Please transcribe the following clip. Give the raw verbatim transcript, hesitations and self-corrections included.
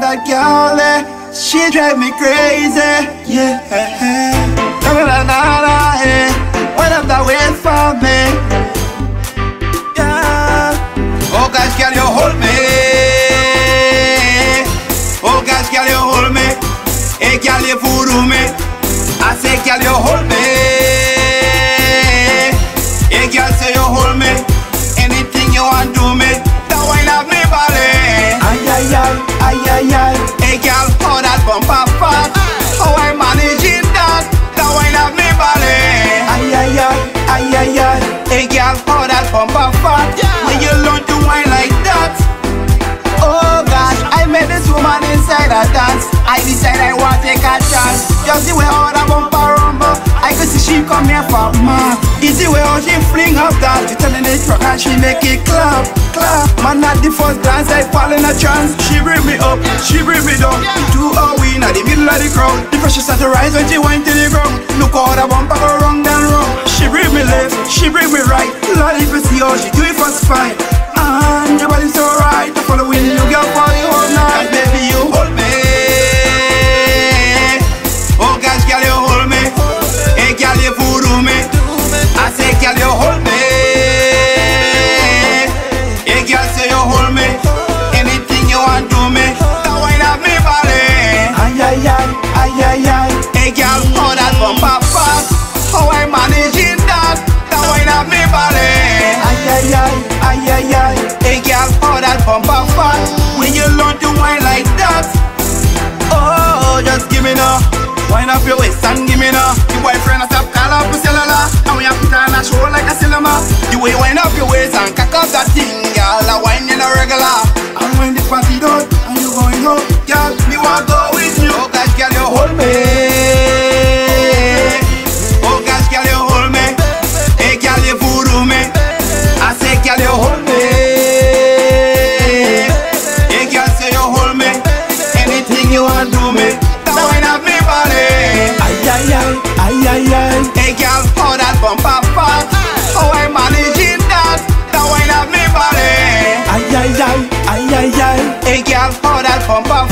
that girl, eh, she drive me crazy, yeah. Na na na na, eh, when I'm that way for me, yeah. Oh gosh, girl, you hold me. Oh gosh, girl, you hold me. Hey, girl, you voodoo me. I say, girl, you hold me. Hey, girl, say you hold me. Anything you want, do me. That wine up me body. Ay, ay, ay, ay, ay, ay. Hey, girl, how that bumper fat. How I managing that. That wine up me body. Ay, ay, ay, ay, ay, ay. Hey, girl, how that bumper fat. When you learn to wine like that. Oh gosh, I met this woman inside a dance. I decided I want to take a chance. Just the way how that bumper rumble, I could see she come here for man. Easy way how she fling up that. She telling the truck and she make it clap, clap. Man at the first glance I fall in a trance. She bring me up, she bring me down. Two are we in the middle of the crowd. The pressure start to rise when she went to the ground. Look how that bumper go wrong and wrong. She bring me left, she bring me right. Lord, if you see how she do it for spine. And your body's so right. To follow when you get for the whole night. And baby, you hold me. Oh gosh, girl, you hold me. Hey, girl, you voodoo me. I say, girl, you hold me. Hey, girl, say you hold me. Anything you want, do me. That wine up me body. Ay, ay, ay, ay, ay, ay. Hey, girl, how that bumper fast. How I managing that. That wine up me body. Ay, ay, ay, ay, ay, ay. Hey, girl, how that bumper fast. When you learn to wine like that. Oh, just give me now. Wind up your waist and give me now. Your boyfriend a stop call up a cellular. And when you put on a show like a cinema. The way you wind up your waist and cock up that thing, girl, a wine in a regular. And when the party done and you going home, girl, me want go with you. Oh gosh, girl, you hold me. Oh gosh, girl, you hold me. Hey, girl, you voodoo me. I say, girl, you hold me. Hey, girl, say you hold me. Anything you want, do me. That wine up me body. Ay, ay, ay, ay, ay, ay. Hey, girl, how that bumper fat. How I managing that. That wine up me body. Ay, ay, ay, ay, ay, ay. Hey, girl, how that bumper